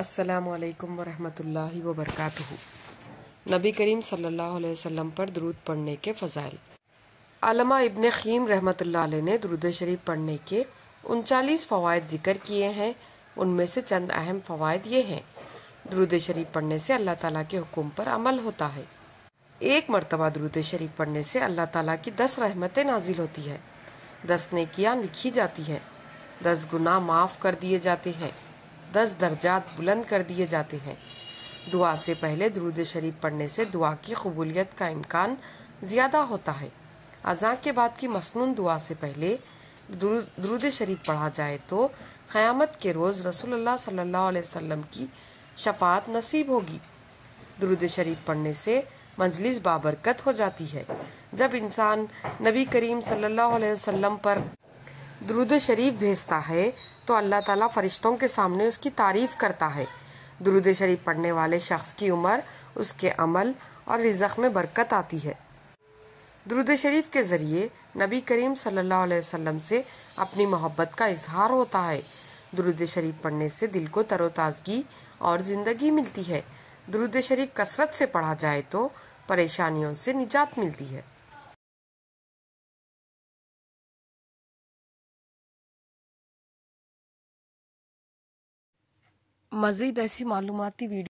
السلام علیکم ورحمۃ اللہ وبرکاتہ۔ نبی کریم صلی اللہ علیہ وسلم پر درود پڑھنے کے فضائل۔ علامہ ابن خیم رحمۃ اللہ علیہ نے درود شریف پڑھنے کے 39 فوائد ذکر کیے ہیں۔ ان میں سے چند اہم فوائد یہ ہیں۔ درود شریف پڑھنے سے اللہ تعالیٰ کے حکم پر عمل ہوتا ہے۔ ایک مرتبہ درود شریف پڑھنے سے اللہ تعالیٰ کی 10 رحمتیں نازل ہوتی ہے، 10 نیکیاں لکھی جاتی ہیں، 10 گناہ معاف کر دیے جاتے ہیں، 10 درجات بلند کر دیے جاتے ہیں۔ دعا سے پہلے درود شریف پڑھنے سے دعا کی قبولیت کا امکان زیادہ ہوتا ہے۔ اذان کے بعد کی مسنون دعا سے پہلے درود شریف پڑھا جائے تو قیامت کے روز رسول اللہ صلی اللہ علیہ وسلم کی شفاعت نصیب ہوگی۔ درود شریف پڑھنے سے مجلس بابرکت ہو جاتی ہے۔ جب انسان نبی کریم صلی اللہ علیہ وسلم پر درود شریف بھیجتا ہے تو اللہ تعالیٰ فرشتوں کے سامنے اس کی تعریف کرتا ہے۔ درود شریف پڑھنے والے شخص کی عمر، اس کے عمل اور رزق میں برکت آتی ہے۔ درود شریف کے ذریعے نبی کریم صلی اللہ علیہ وسلم سے اپنی محبت کا اظہار ہوتا ہے۔ درود شریف پڑھنے سے دل کو تر و تازگی اور زندگی ملتی ہے۔ درود شریف کثرت سے پڑھا جائے تو پریشانیوں سے نجات ملتی ہے۔ مزید ایسی معلوماتی ویڈیو